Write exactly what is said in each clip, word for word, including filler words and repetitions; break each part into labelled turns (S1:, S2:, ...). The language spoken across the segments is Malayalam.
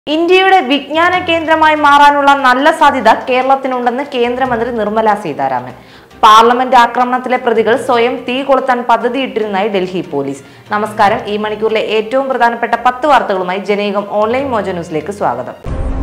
S1: ഇന്ത്യയുടെ വിജ്ഞാന കേന്ദ്രമായി മാറാനുള്ള നല്ല സാധ്യത കേരളത്തിനുണ്ടെന്ന് കേന്ദ്രമന്ത്രി നിർമ്മല സീതാരാമൻ. പാർലമെന്റ് ആക്രമണത്തിലെ പ്രതികൾ സ്വയം തീ കൊളുത്താൻ പദ്ധതിയിട്ടിരുന്നതായി ഡൽഹി പോലീസ്. നമസ്കാരം. ഈ മണിക്കൂറിലെ ഏറ്റവും പ്രധാനപ്പെട്ട പത്ത് വാർത്തകളുമായി ജനയുഗം ഓൺലൈൻ മോജോ ന്യൂസിലേക്ക് സ്വാഗതം.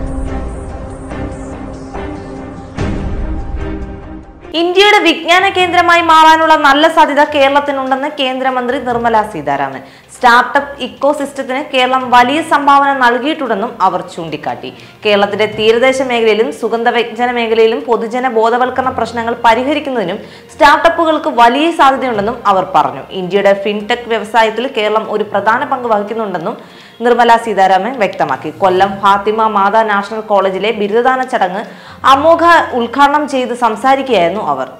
S1: ഇന്ത്യയുടെ വിജ്ഞാന കേന്ദ്രമായി മാറാനുള്ള നല്ല സാധ്യത കേരളത്തിനുണ്ടെന്ന് കേന്ദ്രമന്ത്രി നിർമ്മല സീതാരാമൻ. സ്റ്റാർട്ടപ്പ് ഇക്കോസിസ്റ്റത്തിന് കേരളം വലിയ സംഭാവന നൽകിയിട്ടുണ്ടെന്നും അവർ ചൂണ്ടിക്കാട്ടി. കേരളത്തിന്റെ തീരദേശ മേഖലയിലും സുഗന്ധവ്യഞ്ജന മേഖലയിലും പൊതുജന ബോധവൽക്കരണ പ്രശ്നങ്ങൾ പരിഹരിക്കുന്നതിനും സ്റ്റാർട്ടപ്പുകൾക്ക് വലിയ സാധ്യതയുണ്ടെന്നും അവർ പറഞ്ഞു. ഇന്ത്യയുടെ ഫിൻടെക് വ്യവസായത്തിൽ കേരളം ഒരു പ്രധാന പങ്ക് വഹിക്കുന്നുണ്ടെന്നും നിർമ്മല സീതാരാമൻ വ്യക്തമാക്കി. കൊല്ലം ഫാത്തിമ മാതാ നാഷണൽ കോളേജിലെ ബിരുദദാന ചടങ്ങ് അമോഘ ഉദ്ഘാടനം ചെയ്ത് സംസാരിക്കുകയായിരുന്നു അവർ.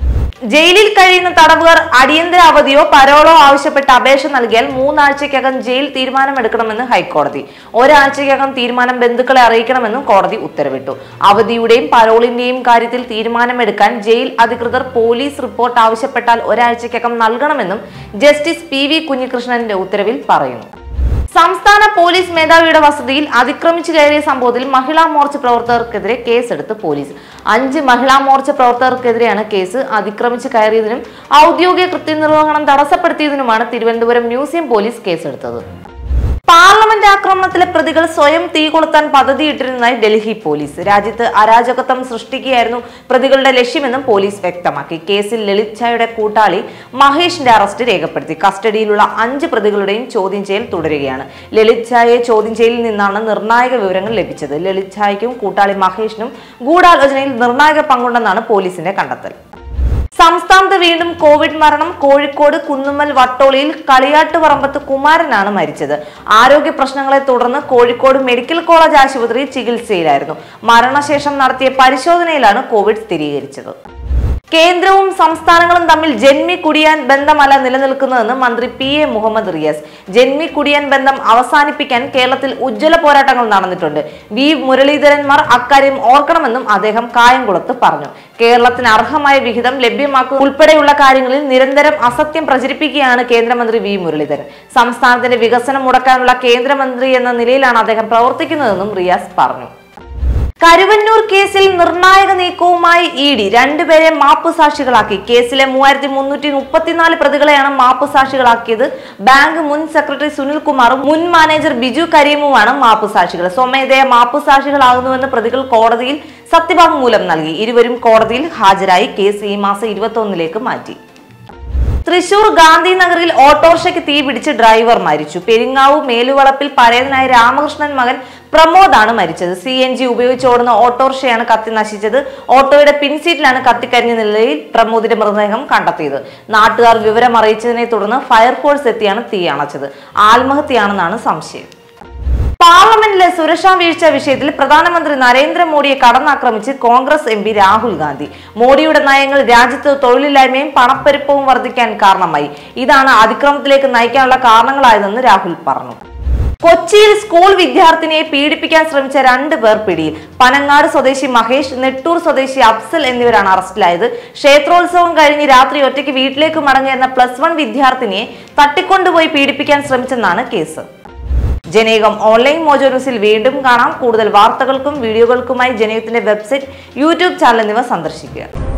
S1: ജയിലിൽ കഴിയുന്ന തടവുകാർ അടിയന്തര അവധിയോ പരോളോ ആവശ്യപ്പെട്ട് അപേക്ഷ നൽകിയാൽ മൂന്നാഴ്ചയ്ക്കകം ജയിൽ തീരുമാനമെടുക്കണമെന്ന് ഹൈക്കോടതി. ഒരാഴ്ചയ്ക്കകം തീരുമാനം ബന്ധുക്കളെ അറിയിക്കണമെന്നും കോടതി ഉത്തരവിട്ടു. അവധിയുടെയും പരോളിന്റെയും കാര്യത്തിൽ തീരുമാനമെടുക്കാൻ ജയിൽ അധികൃതർ പോലീസ് റിപ്പോർട്ട് ആവശ്യപ്പെട്ടാൽ ഒരാഴ്ചയ്ക്കകം നൽകണമെന്നും ജസ്റ്റിസ് പി വി കുഞ്ഞികൃഷ്ണന്റെ ഉത്തരവിൽ പറയുന്നു. സംസ്ഥാന പോലീസ് മേധാവിയുടെ വസതിയിൽ അതിക്രമിച്ചു കയറിയ സംഭവത്തിൽ മഹിളാ മോർച്ച പ്രവർത്തകർക്കെതിരെ കേസെടുത്ത് പോലീസ്. അഞ്ച് മഹിളാ മോർച്ച പ്രവർത്തകർക്കെതിരെയാണ് കേസ്. അതിക്രമിച്ചു കയറിയതിനും ഔദ്യോഗിക കൃത്യനിർവഹണം തടസ്സപ്പെടുത്തിയതിനുമാണ് തിരുവനന്തപുരം മ്യൂസിയം പോലീസ് കേസെടുത്തത്. പാർലമെന്റ് ആക്രമണത്തിലെ പ്രതികൾ സ്വയം തീ കൊളുത്താൻ പദ്ധതിയിട്ടിരുന്നതായി ഡൽഹി പോലീസ്. രാജ്യത്ത് അരാജകത്വം സൃഷ്ടിക്കുകയായിരുന്നു പ്രതികളുടെ ലക്ഷ്യമെന്നും പോലീസ് വ്യക്തമാക്കി. കേസിൽ ലളിത് ഝായുടെ കൂട്ടാളി മഹേഷിന്റെ അറസ്റ്റ് രേഖപ്പെടുത്തി. കസ്റ്റഡിയിലുള്ള അഞ്ച് പ്രതികളുടെയും ചോദ്യം ചെയ്യൽ തുടരുകയാണ്. ലളിത് ഝായെ ചോദ്യം ചെയ്യലിൽ നിന്നാണ് നിർണായക വിവരങ്ങൾ ലഭിച്ചത്. ലളിത് ഝായ്ക്കും കൂട്ടാളി മഹേഷിനും ഗൂഢാലോചനയിൽ നിർണായക പങ്കുണ്ടെന്നാണ് പോലീസിന്റെ കണ്ടെത്തൽ. സംസ്ഥാനത്ത് വീണ്ടും കോവിഡ് മരണം. കോഴിക്കോട് കുന്നുമ്മൽ വട്ടോളിയിൽ കളിയാട്ടുപറമ്പത്ത് കുമാരനാണ് മരിച്ചത്. ആരോഗ്യ പ്രശ്നങ്ങളെ തുടർന്ന് കോഴിക്കോട് മെഡിക്കൽ കോളേജ് ആശുപത്രിയിൽ ചികിത്സയിലായിരുന്നു. മരണശേഷം നടത്തിയ പരിശോധനയിലാണ് കോവിഡ് സ്ഥിരീകരിച്ചത്. കേന്ദ്രവും സംസ്ഥാനങ്ങളും തമ്മിൽ ജന്മി കുടിയാൻ ബന്ധമല്ല നിലനിൽക്കുന്നതെന്ന് മന്ത്രി പി എ മുഹമ്മദ് റിയാസ്. ജന്മി കുടിയാൻ ബന്ധം അവസാനിപ്പിക്കാൻ കേരളത്തിൽ ഉജ്ജ്വല പോരാട്ടങ്ങൾ നടന്നിട്ടുണ്ട്. വി മുരളീധരന്മാർ അക്കാര്യം ഓർക്കണമെന്നും അദ്ദേഹം കായംകുളത്ത് പറഞ്ഞു. കേരളത്തിന് അർഹമായ വിഹിതം ലഭ്യമാക്കുക ഉൾപ്പെടെയുള്ള കാര്യങ്ങളിൽ നിരന്തരം അസത്യം പ്രചരിപ്പിക്കുകയാണ് കേന്ദ്രമന്ത്രി വി മുരളീധരൻ. സംസ്ഥാനത്തിന്റെ വികസനം മുടക്കാനുള്ള കേന്ദ്രമന്ത്രി എന്ന നിലയിലാണ് അദ്ദേഹം പ്രവർത്തിക്കുന്നതെന്നും റിയാസ് പറഞ്ഞു. കരുവന്നൂർ കേസിൽ നിർണായക നീക്കവുമായി ഇ ഡി രണ്ടുപേരെ മാപ്പുസാക്ഷികളാക്കി. കേസിലെ മൂവായിരത്തി മുന്നൂറ്റി മുപ്പത്തിനാല് പ്രതികളെയാണ് മാപ്പുസാക്ഷികളാക്കിയത്. ബാങ്ക് മുൻ സെക്രട്ടറി സുനിൽകുമാറും മുൻ മാനേജർ ബിജു കരീമുമാണ് മാപ്പുസാക്ഷികൾ. സ്വമേധയാ മാപ്പുസാക്ഷികളാകുന്നുവെന്ന് പ്രതികൾ കോടതിയിൽ സത്യവാങ്മൂലം നൽകി. ഇരുവരും കോടതിയിൽ ഹാജരായി. കേസ് ഈ മാസം ഇരുപത്തി ഒന്നിലേക്ക് മാറ്റി. തൃശൂർ ഗാന്ധിനഗറിൽ ഓട്ടോറിക്ഷയ്ക്ക് തീ പിടിച്ച് ഡ്രൈവർ മരിച്ചു. പെരിങ്ങാവു മേലുവളപ്പിൽ പരേതനായ രാമകൃഷ്ണൻ മകൻ പ്രമോദാണ് മരിച്ചത്. സി എൻ ജി ഉപയോഗിച്ച് ഓടുന്ന ഓട്ടോറിക്ഷയാണ് കത്തി നശിച്ചത്. ഓട്ടോയുടെ പിൻസീറ്റിലാണ് കത്തിക്കരിഞ്ഞ നിലയിൽ പ്രമോദിന്റെ മൃതദേഹം കണ്ടെത്തിയത്. നാട്ടുകാർ വിവരം അറിയിച്ചതിനെ തുടർന്ന് ഫയർഫോഴ്സ് എത്തിയാണ് തീ അണച്ചത്. ആത്മഹത്യയാണെന്നാണ് സംശയം. പാർലമെന്റിലെ സുരക്ഷാ വീഴ്ച വിഷയത്തിൽ പ്രധാനമന്ത്രി നരേന്ദ്രമോദിയെ കടന്നാക്രമിച്ച് കോൺഗ്രസ് എം പി രാഹുൽ ഗാന്ധി. മോഡിയുടെ നയങ്ങൾ രാജ്യത്ത് തൊഴിലില്ലായ്മയും പണപ്പെരുപ്പവും വർദ്ധിക്കാൻ കാരണമായി. ഇതാണ് അതിക്രമത്തിലേക്ക് നയിക്കാനുള്ള കാരണങ്ങളായതെന്ന് രാഹുൽ പറഞ്ഞു. കൊച്ചിയിൽ സ്കൂൾ വിദ്യാർത്ഥിനിയെ പീഡിപ്പിക്കാൻ ശ്രമിച്ച രണ്ട് പേർ പിടിയിൽ. പനങ്ങാട് സ്വദേശി മഹേഷ്, നെട്ടൂർ സ്വദേശി അഫ്സൽ എന്നിവരാണ് അറസ്റ്റിലായത്. ക്ഷേത്രോത്സവം കഴിഞ്ഞ് രാത്രി ഒറ്റയ്ക്ക് വീട്ടിലേക്ക് മടങ്ങിയിരുന്ന പ്ലസ് വൺ വിദ്യാർത്ഥിനിയെ തട്ടിക്കൊണ്ടുപോയി പീഡിപ്പിക്കാൻ ശ്രമിച്ചെന്നാണ് കേസ്. ജനയുഗം ഓൺലൈൻ മോജോ ന്യൂസിൽ വീണ്ടും കാണാം. കൂടുതൽ വാർത്തകൾക്കും വീഡിയോകൾക്കുമായി ജനയുഗത്തിന്റെ വെബ്സൈറ്റ്, യൂട്യൂബ് ചാനൽ എന്നിവ സന്ദർശിക്കുക.